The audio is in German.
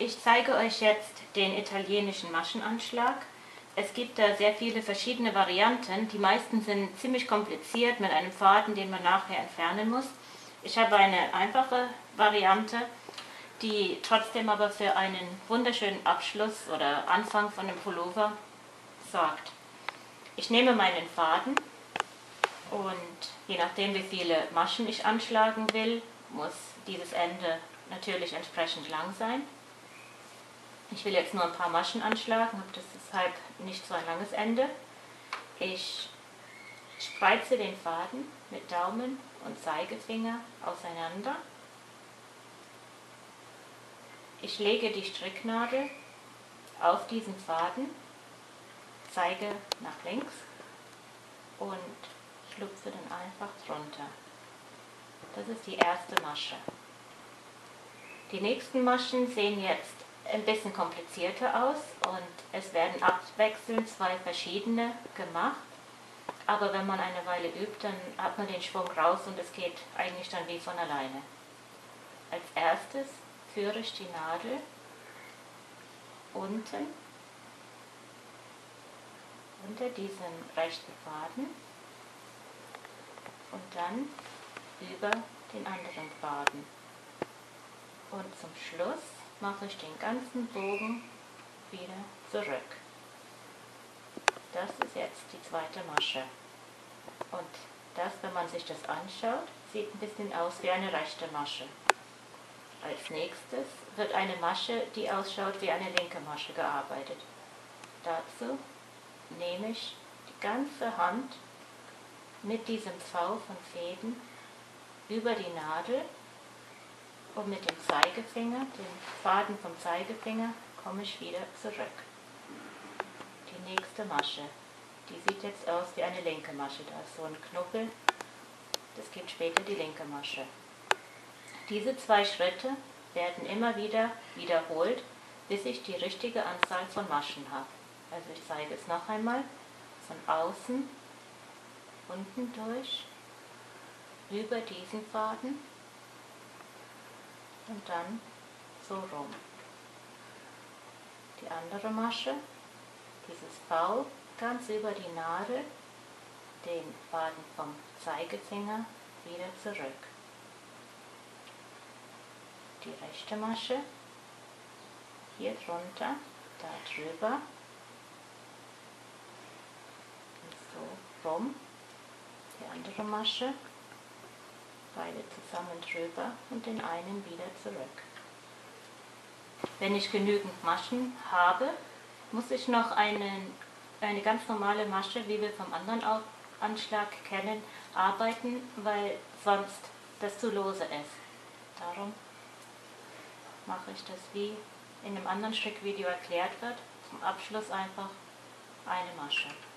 Ich zeige euch jetzt den italienischen Maschenanschlag. Es gibt da sehr viele verschiedene Varianten. Die meisten sind ziemlich kompliziert mit einem Faden, den man nachher entfernen muss. Ich habe eine einfache Variante, die trotzdem aber für einen wunderschönen Abschluss oder Anfang von einem Pullover sorgt. Ich nehme meinen Faden und je nachdem, wie viele Maschen ich anschlagen will, muss dieses Ende natürlich entsprechend lang sein. Ich will jetzt nur ein paar Maschen anschlagen, habe deshalb nicht so ein langes Ende. Ich spreize den Faden mit Daumen und Zeigefinger auseinander. Ich lege die Stricknadel auf diesen Faden, zeige nach links und schlupfe dann einfach drunter. Das ist die erste Masche. Die nächsten Maschen sehen jetzt ein bisschen komplizierter aus und es werden abwechselnd zwei verschiedene gemacht. Aber wenn man eine Weile übt, dann hat man den Schwung raus und es geht eigentlich dann wie von alleine. Als erstes führe ich die Nadel unten unter diesem rechten Faden und dann über den anderen Faden. Und zum Schluss mache ich den ganzen Bogen wieder zurück. Das ist jetzt die zweite Masche. Und das, wenn man sich das anschaut, sieht ein bisschen aus wie eine rechte Masche. Als nächstes wird eine Masche, die ausschaut wie eine linke Masche, gearbeitet. Dazu nehme ich die ganze Hand mit diesem V von Fäden über die Nadel und mit dem Zeigefinger, dem Faden vom Zeigefinger, komme ich wieder zurück. Die nächste Masche, die sieht jetzt aus wie eine linke Masche, da ist so ein Knubbel, das gibt später die linke Masche. Diese zwei Schritte werden immer wieder wiederholt, bis ich die richtige Anzahl von Maschen habe. Also ich zeige es noch einmal, von außen, unten durch, über diesen Faden und dann so rum. Die andere Masche, dieses V, ganz über die Nadel, den Faden vom Zeigefinger wieder zurück. Die rechte Masche, hier drunter, da drüber, und so rum. Die andere Masche, beide zusammen drüber und den einen wieder zurück. Wenn ich genügend Maschen habe, muss ich noch eine ganz normale Masche, wie wir vom anderen Anschlag kennen, arbeiten, weil sonst das zu lose ist. Darum mache ich das, wie in einem anderen Strickvideo erklärt wird, zum Abschluss einfach eine Masche.